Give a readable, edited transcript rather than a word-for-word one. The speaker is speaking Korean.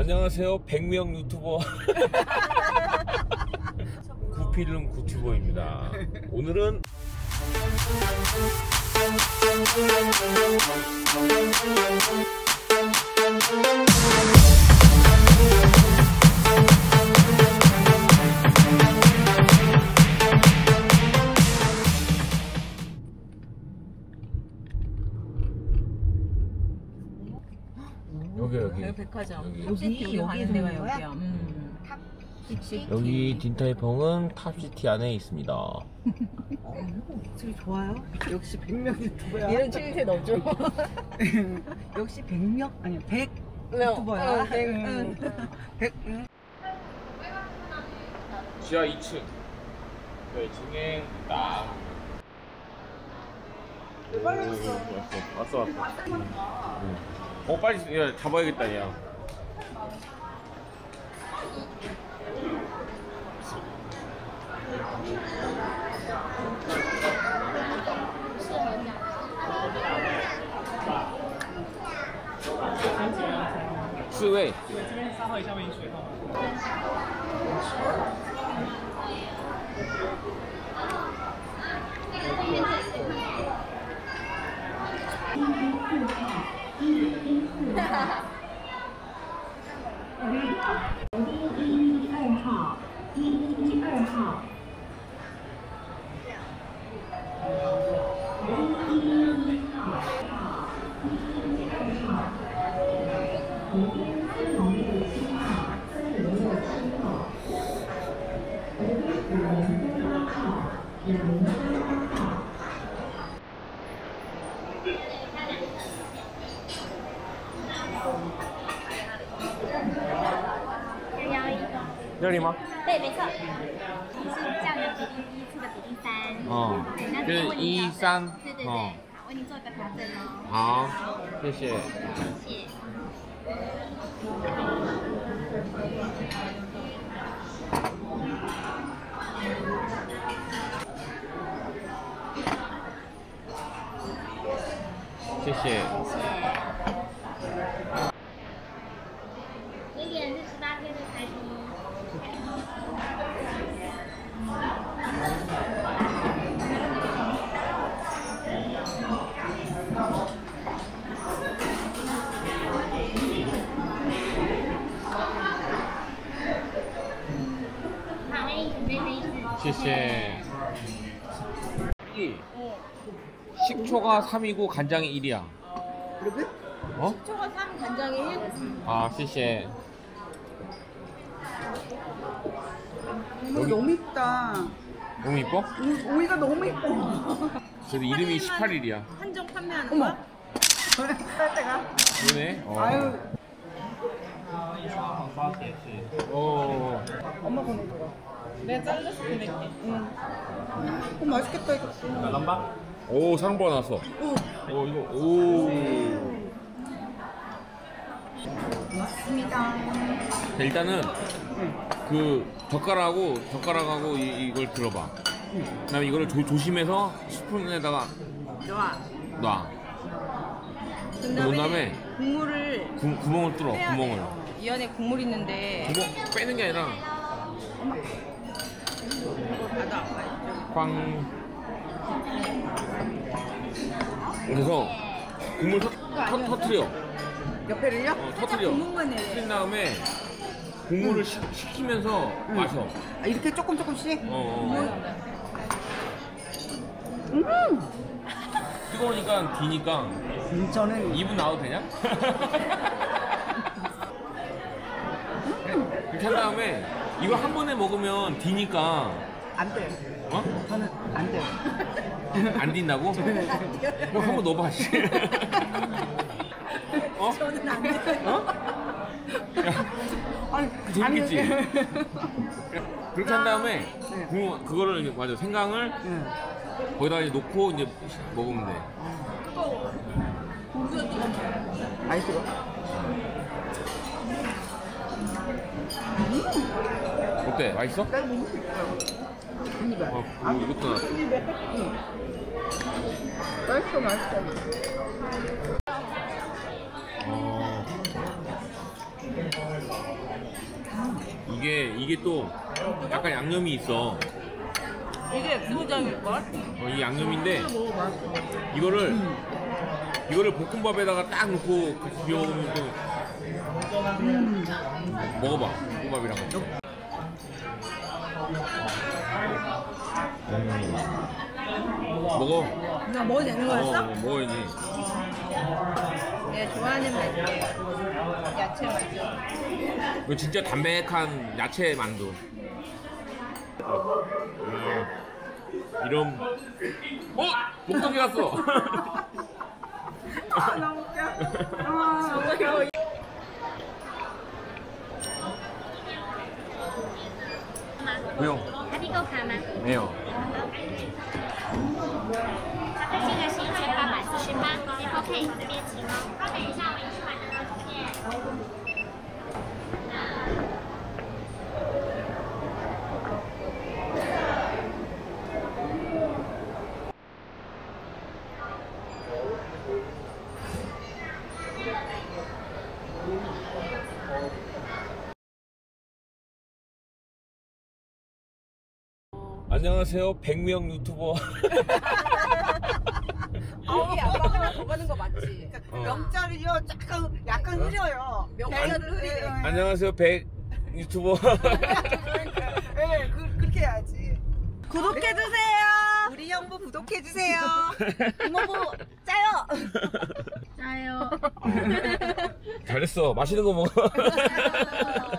안녕하세요. 100명 유튜버 구필름 구튜버입니다. 오늘은 여기 백화점. 여기 가는 데가 여기야. 여기 딘타이펑은 탑시티 안에 있습니다. 목소리 좋아요? 역시 100명 유튜버야. 이런 추임새 넣어줘. 역시 100명? 아니 100 유튜버야. 100. 지하 2층. 2층에 딱. 빨리 왔어. 왔어. 빨리 야, 잡아야겠다 야.4位。 这边3号以下为饮水号。 这里吗？ 对，没错。你是酱油比例1，醋的比例3。 哦， 对，那就是1、3。 对对对，好，为您做一个调整哦。 好，谢谢。 谢谢。 谢谢。 经典是18天的台币。好，为您准备杯子。 谢谢。식초가 3이고 간장이 1이야. 그러게? 어? 초가 3, 간장이 1. 아, 谢谢. 오이 너무 이쁘다. 너무 이뻐? 오이가 너무 이뻐. 그래도 이름이 18일이야. 한정 판매하는 어머. 거야? 살 때가. 그러네. 아유. 어. 엄마 보는 거. 내가 잘라서 보낼게. 맛있겠다 이거. 오, 상보가 나왔어. 오, 이거, 오. 맞습니다. 일단은, 젓가락하고 이걸 들어봐. 그 다음에 이거를 조심해서 스푼에다가 놔. 그런 다음에 국물을 구멍을 뚫어, 빼야 구멍을. 돼. 이 안에 국물 있는데. 구멍 빼는 게 아니라, 꽝. 그래서 국물 터트려. 옆에를요? 터트려. 터트린 다음에 국물을 식히면서 마셔. 아, 이렇게 조금씩? 뜨거우니까 디니까. 저는 2분 나와도 되냐? 그렇게 한 다음에 이걸 한 번에 먹으면 디니까. 안 돼요. 어? 저는 안 돼요. 안 딘다고? 뭐 한번 넣어봐. 어? 저는 안 돼요. 어? 아니, 재밌겠지? 그렇게 한 다음에 그거를 이제 맞아 생강을 거기다가 이제 놓고 이제 먹으면 돼. 많이 들어. 어때? 맛있어? 내가 못 먹겠어. 이것도 나왔어. 맛있어. 이게 또 약간 양념이 있어. 이게 구우장일걸? 이 양념인데 먹어봐. 이거를 볶음밥에다가 딱 넣고 비벼 먹으면 또 먹어봐. 볶음밥이랑 같이. 먹어. 그냥 먹어도 되는 거였어? 먹어야지. 내가 좋아하는 맛이야. 야채 맛. 이거 진짜 담백한 야채 만두. 이런 목동이 갔어. 아, 너무 웃겨. 아, 이거. 不用， 还订购卡吗？ 没有。 它的金额是1848，以后可以这边请哦。稍等一下，我一起把这个图片。 안녕하세요. 100명 유튜버. 아우, 아빠가 더 가는 거 맞지? 명자리요 약간 흐려요. 명자를 흐리게. 안녕하세요. 100 유튜버. 네, 그렇게 해야지. 구독해주세요. 우리 형부 구독해주세요. 이모부 짜요. 짜요. 잘했어. 맛있는 거 먹어.